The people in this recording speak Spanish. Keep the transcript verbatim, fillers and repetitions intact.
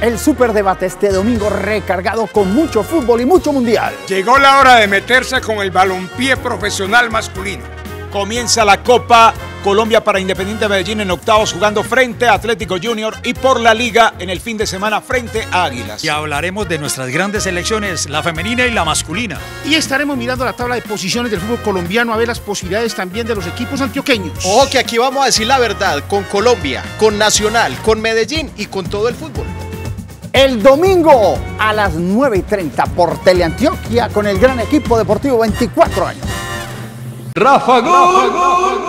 El superdebate este domingo recargado con mucho fútbol y mucho mundial. Llegó la hora de meterse con el balompié profesional masculino. Comienza la Copa Colombia para Independiente Medellín en octavos jugando frente a Atlético Junior y por la Liga en el fin de semana frente a Águilas. Y hablaremos de nuestras grandes selecciones, la femenina y la masculina. Y estaremos mirando la tabla de posiciones del fútbol colombiano a ver las posibilidades también de los equipos antioqueños. Ojo que aquí vamos a decir la verdad, con Colombia, con Nacional, con Medellín y con todo el fútbol. El domingo a las nueve y treinta por Teleantioquia con el gran equipo deportivo veinticuatro años. Rafa Gol.